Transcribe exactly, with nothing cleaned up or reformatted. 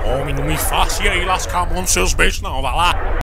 Homem, não me faça ir aí lascar a mão nos seus beijos não, vai lá.